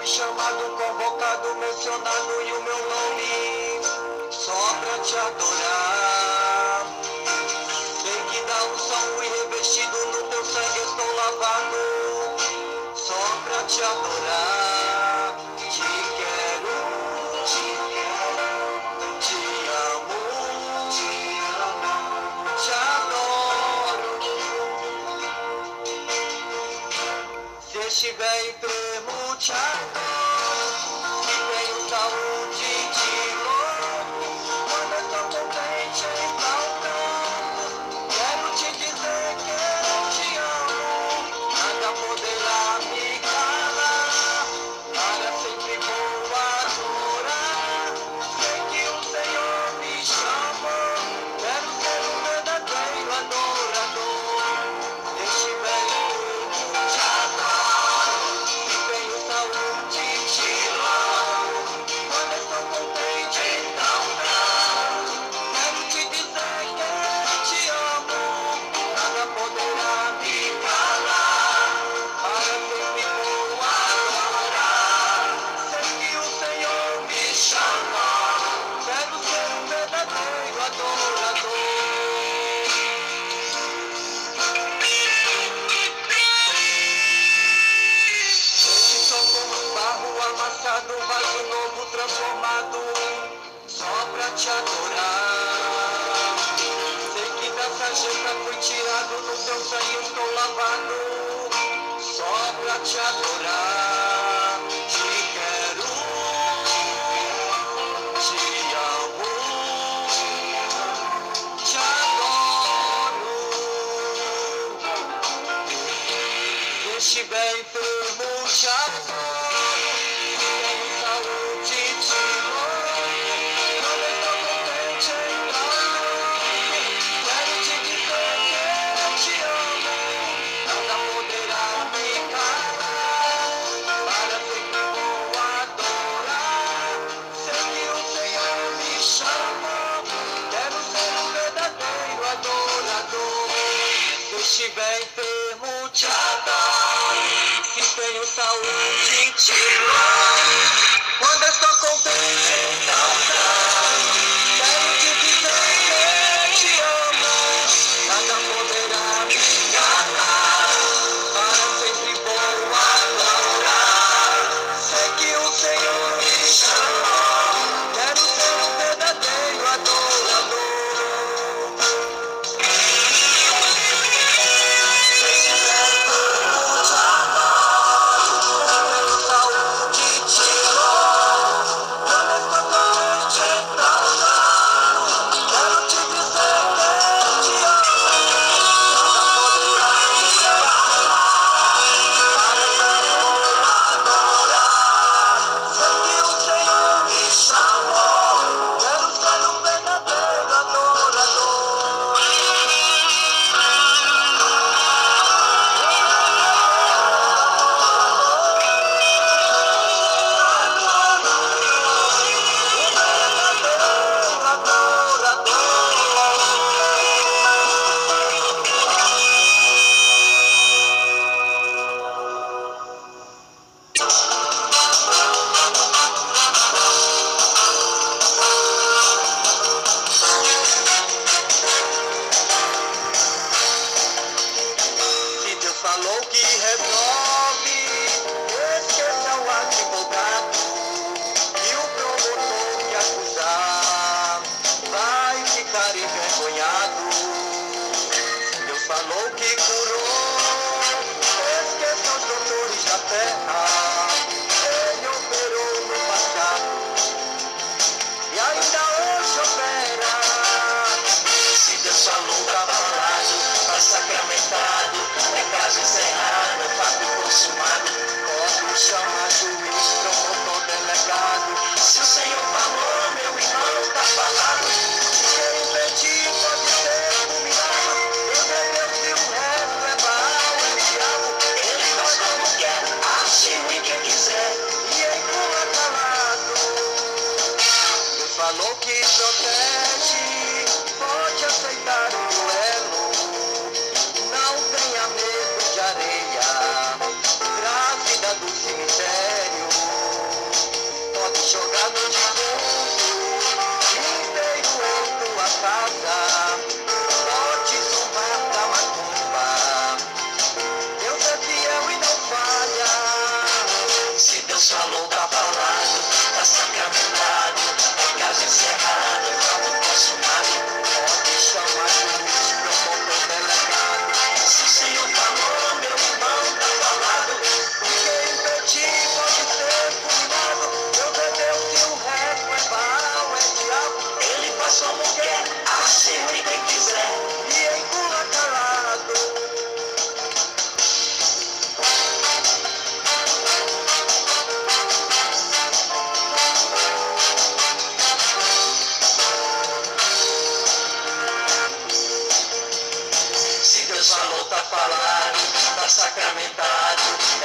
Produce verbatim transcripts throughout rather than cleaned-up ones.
fui chamado, convocado, mencionado e o meu nome só pra te adorar. Sei que da unção e revestido no teu sangue estou lavado, só pra te adorar. Te quero, te quero, te amo, te amo, te adoro. Se estiver enfermo, te adoro. Se tenho saúde, te louvo. Quando eu estou contente, então canto. Quero te dizer que eu te amo. Nada poderá me calar. Para sempre vou adorar. Sei que o Senhor me chamou. Quero ser um verdadeiro adorador. Este velho te adoro. Se tenho saúde, te louvo. Quando estou contente, então canto. Quero te dizer que eu te amo. Nada poderá me calar. Para sempre vou adorar. Sei que o Senhor me chamou. Quero ser um verdadeiro adorador. Hoje sou como um barro amassado, um vaso novo transformado, só pra te adorar. Sei que da sarjeta fui tirado, no teu sangue estou lavado, só pra te adorar. Te quero, te amo, te adoro. Se estiver enfermo, te adoro. Se tenho saúde, te louvo. Quando eu estou contente, então canto. Quero te dizer que eu te amo. Nada poderá me calar. Para sempre vou adorar. Sei que o Senhor me chamou. Quero ser um verdadeiro adorador. Se estiver enfermo, te adoro. Se tenho saúde,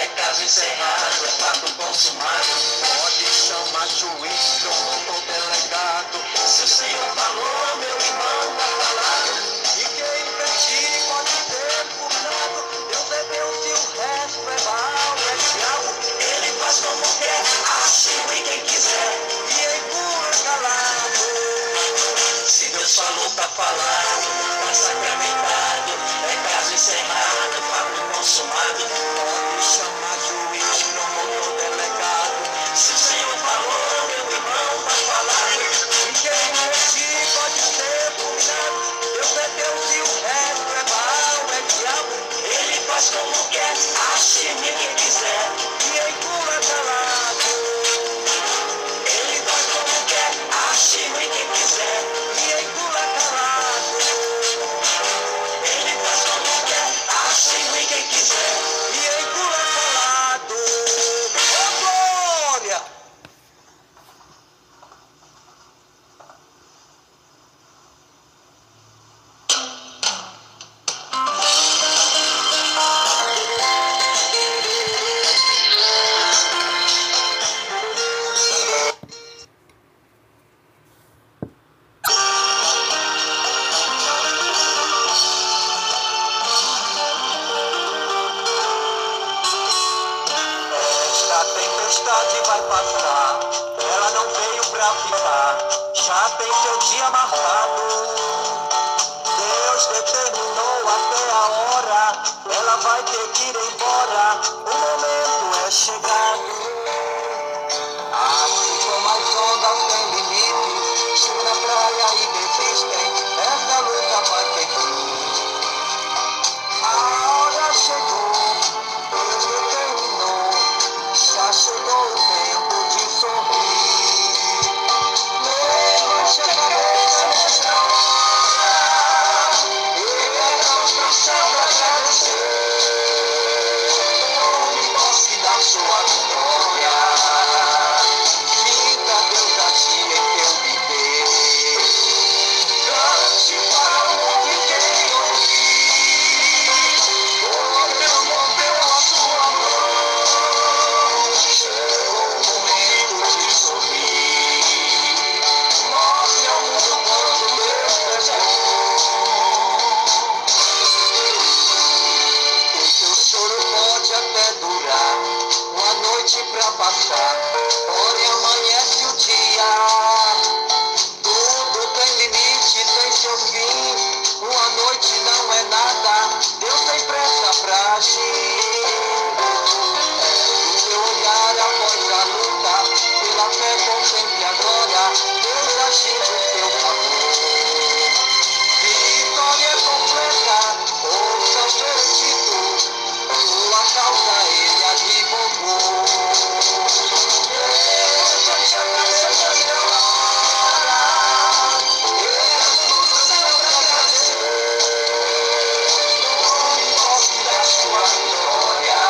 caso encerrado, é fato consumado. Pode chamar juiz, promotor, delegado. Se o senhor falou, meu irmão, tá falado. E quem mentir pode ser fulminado. Deus é Deus e o resto é mal, é diabo. Ele faz como quer, ache ruim quem quiser. E empurra calado. Se Deus falou, tá falado, tá sacramentado. É caso encerrado, fato consumado. Pode chamar juiz, promotor, delegado. Se o senhor falou, meu irmão, tá falado. E quem mentir pode ser fulminado. Deus é Deus e o resto é mal, é diabo. Ele faz como quer, ache ruim quem quiser. E empurra calado. Ele faz como quer, ache ruim quem quiser. E empurra calado. Ele faz como quer, ache ruim quem quiser. E empurra calado. Ô glória! Esta tempestade vai passar, ela não veio pra ficar, já tem seu dia marcado. Deus determinou até a hora, ela vai ter que ir embora, o momento é chegado. Assim como as ondas têm limite, chegam na praia e desistem, essa luta vai ter fim. A hora chegou, Deus determinou, já chegou o tempo de sorrir. Levante a cabeça nesta hora, e erga os braços pra agradecer. Tome posse da sua vitória, sinta Deus agir em teu viver. Cante para o mundo inteiro ouvir, o Deus moveu a sua mão. Chegou o momento de sorrir, mostre ao mundo quanto Deus é bom. O seu choro pode até durar uma noite pra passar, porém amanhece o dia. Tudo tem limite, tem seu fim, uma noite não é nada, Deus tem pressa pra agir. Do teu olhar após a luta, pela fé contemple agora, Deus agindo em teu favor. Vitória completa, ouça o veredito, tua causa ele advogou. Levante a cabeça nesta hora, erga os braços pra agradecer. Tome posse da sua vitória,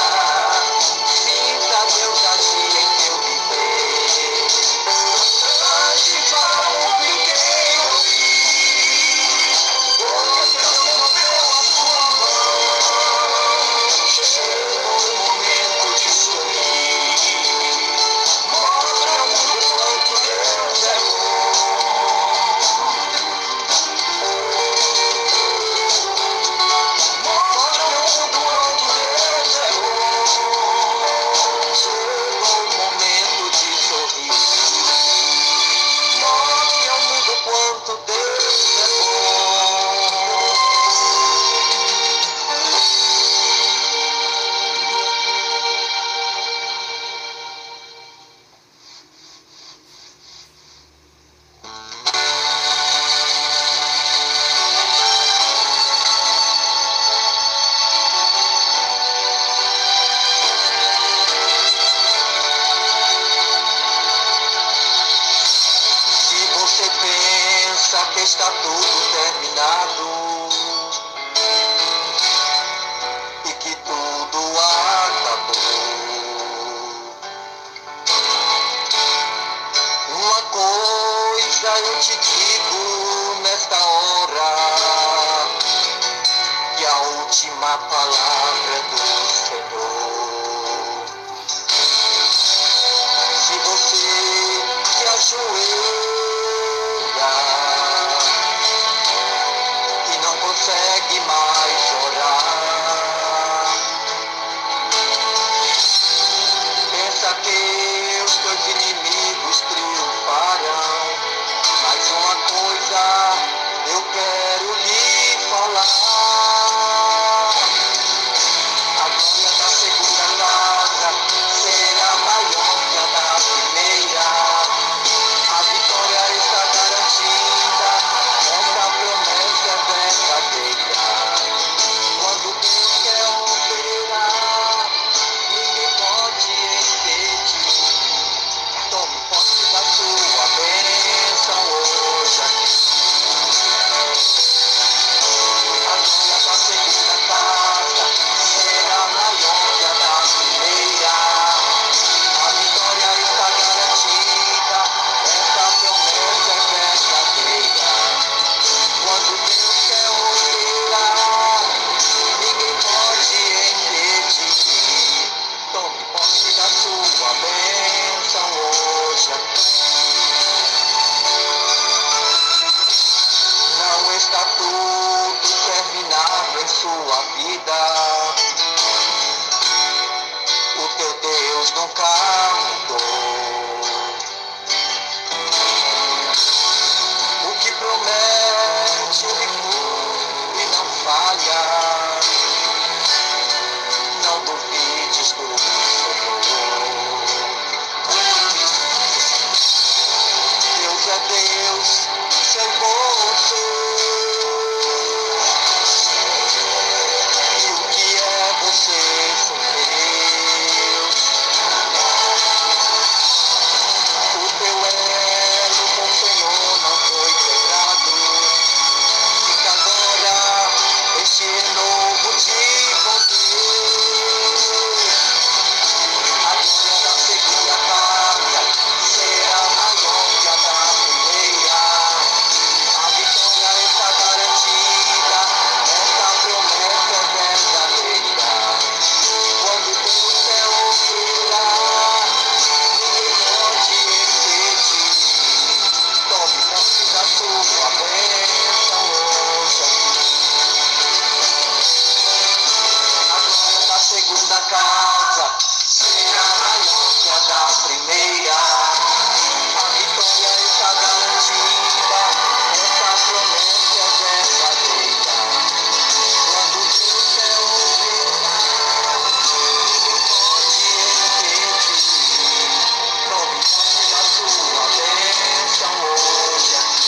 sinta Deus agir em teu viver. Cante para o mundo inteiro ouvir, o Deus moveu a sua mão. Chegou o momento de sorrir, mostre ao mundo quanto Deus é bom. Mostre ao mundo quanto Deus é bom. Chegou o momento de sorrir, mostre ao mundo quanto Deus é bom. Se você pensa que está tudo terminado e que tudo acabou, uma coisa eu te digo nesta hora, que a última palavra é do Senhor. ajoelha e não consegue mais orar. Pensa que os teus inimigos triunfarão, mas uma coisa eu quero lhe falar. A glória da segunda casa será maior que a da primeira. A vitória está garantida, essa promessa é verdadeira. Quando Deus quer operar, ninguém pode impedir. Tome posse da sua bênção hoje aqui. A glória da segunda casa será maior que a da primeira. A vitória está garantida, essa promessa é verdadeira. Quando Deus quer operar, ninguém pode impedir. Tome posse da sua bênção hoje aqui. Não está tudo terminado em sua vida. O teu Deus nunca mudou. O que promete Ele cumpre e não falha. Não duvides do Senhor. Deus é Deus sem você. E o que é você sem Deus? O teu elo com o Senhor não foi quebrado. Fica agora este renovo de poder. A glória da segunda casa será maior que a da primeira. A vitória está garantida, essa promessa é verdadeira. Quando Deus quer operar, ninguém pode impedir. Tome posse da sua bênção hoje aqui. A glória da segunda casa será maior que a da primeira. A vitória está garantida, essa promessa é verdadeira. Quando Deus quer operar, ninguém pode impedir. Tome posse da sua bênção hoje aqui.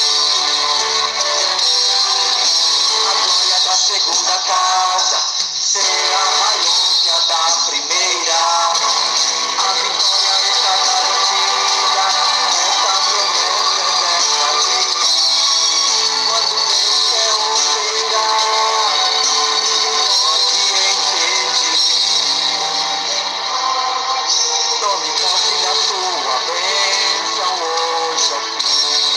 A glória da segunda casa será maior que a da primeira. A vitória está garantida, essa promessa é verdadeira. Quando Deus quer operar, ninguém pode impedir. Tome posse da sua bênção hoje aqui.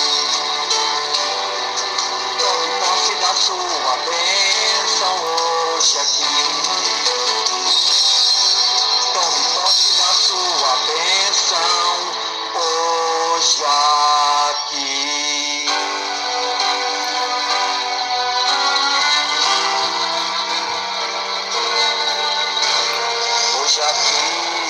Tome posse da sua bênção hoje aqui. Tome posse da sua bênção hoje aqui. Hoje aqui.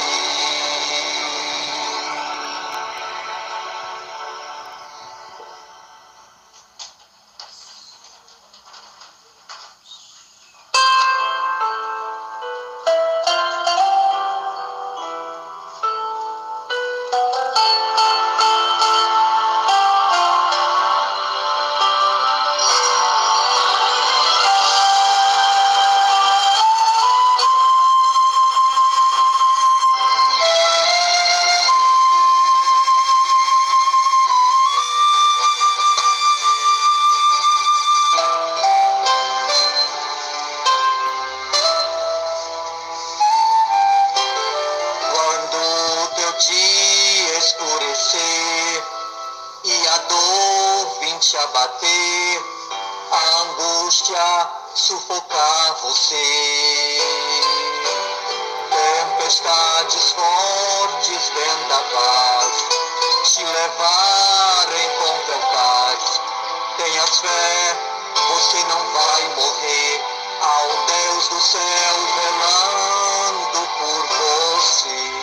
te abater, a angústia sufocar você. Tempestades fortes, vendavais te te levar, encontra paz. Tenha fé, você não vai morrer. Há um Deus do céu velando por você.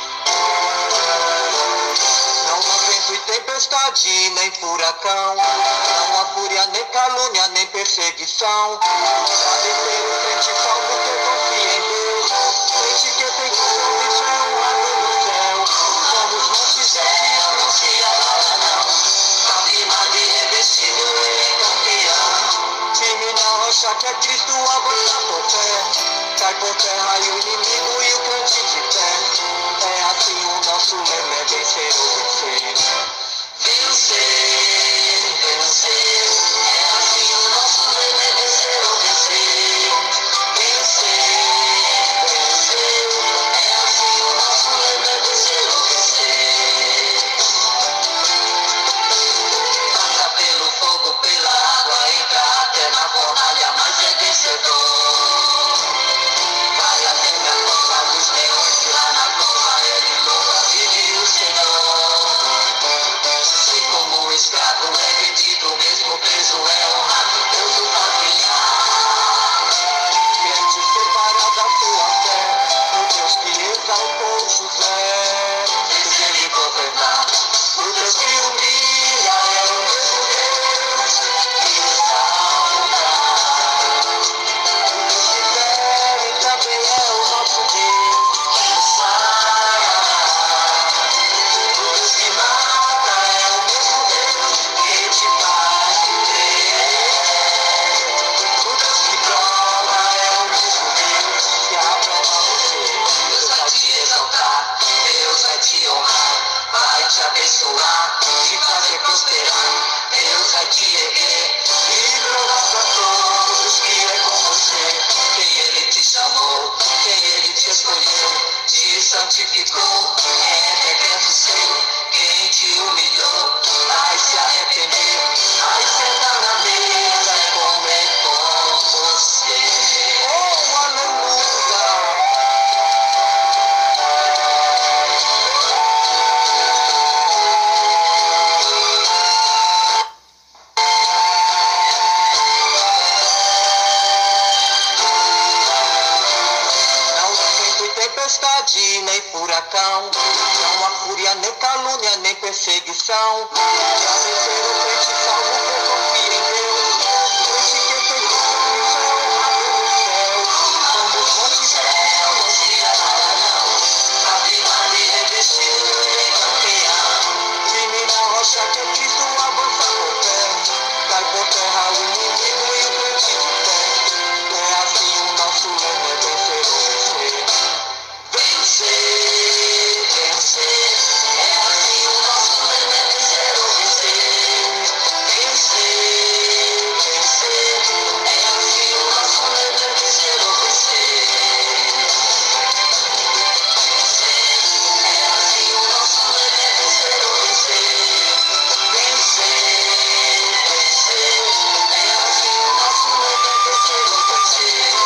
Não há vento e tempestade, nem furacão. Não há fúria, nem calúnia, nem perseguição. Pra descer o crente salvo que confia em Deus. Crente que tem compromisso é honrado no céu. Somos montes de Sião, não se abala não. Firmado e revestido ele é campeão. Firme na rocha que é Cristo, avança por fé. Cai por terra e o inimigo e o crente de pé. É assim o nosso lema é vencer ou vencer. Vencer, vencer. É assim o nosso lema é vencer ou vencer. Vencer, vencer. É assim o nosso lema é vencer ou vencer. Passa pelo fogo, pela água, entra até na fornalha, mas é vencedor. Vai até minha porta dos leões e lá na cova ele louva, vive o Senhor. Se como escravo é vendido, mesmo preso é honrado, Deus o faz brilhar. Crente separado da sua fé, o Deus que exaltou José, fez ele governar. O Deus que humilha é o mesmo Deus que salva. O Deus que fere também é o nosso Deus que sara. O Deus que mata é o mesmo Deus que te faz viver. O Deus que prova é o mesmo Deus que aprova você. Deus vai te exaltar, Deus vai te honrar, vai te abençoar, te fazer prosperar. Deus vai te erguer e provar pra todos que é com você. Quem Ele te chamou, quem Ele te escolheu, te santificou, é decreto seu. Quem te humilhou, vai se arrepender, vai sentar na mesa e comer com você. Oh, aleluia! Não há vento e tempestade, nem furacão. Não há fúria, nem calúnia, nem perseguição. Pra vencer o crente salvo que confia em Deus. Crente que tem compromisso é honrado no céu. Somos montes de Sião, não se abala não. Tá firmado e revestido ele é campeão. Firme na rocha que é Cristo, avança por fé. Cai por terra o inimigo e o crente de pé. É assim o nosso lema é vencer ou vencer. Vencer, vencer. É assim o nosso lema é vencer ou vencer. Vencer, vencer. É assim o nosso lema é vencer ou vencer. Vencer, é assim o nosso lema é vencer ou vencer. Vencer, vencer. É assim o nosso lema é vencer ou vencer.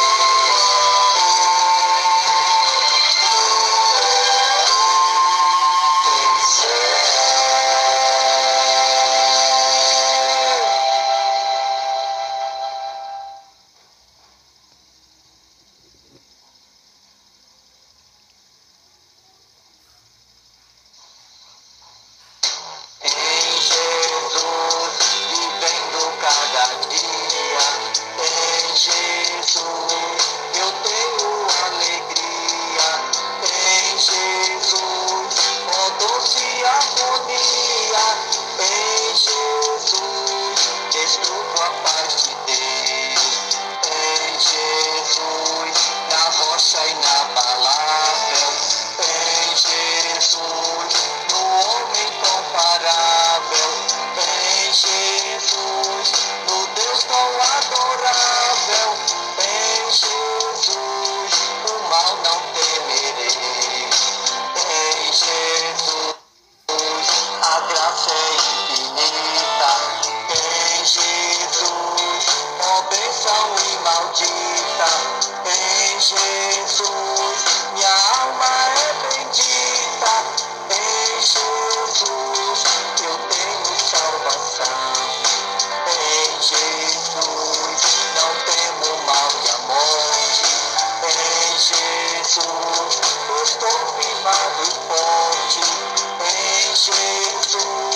Em Jesus, vivendo cada dia. Em Jesus, eu tenho alegria. Em Jesus, ó doce harmonia. Em Jesus, desfruto a paz de Deus. Em Jesus, na rocha inabalável. Em Jesus, no homem comparável. Em Jesus, no Deus tão adorável. Em Jesus, o mal não temerei. Em Jesus, a graça é infinita. Em Jesus, ó bênção imaldita. Em Jesus, minha alma é bendita. Em Jesus, penso em tu.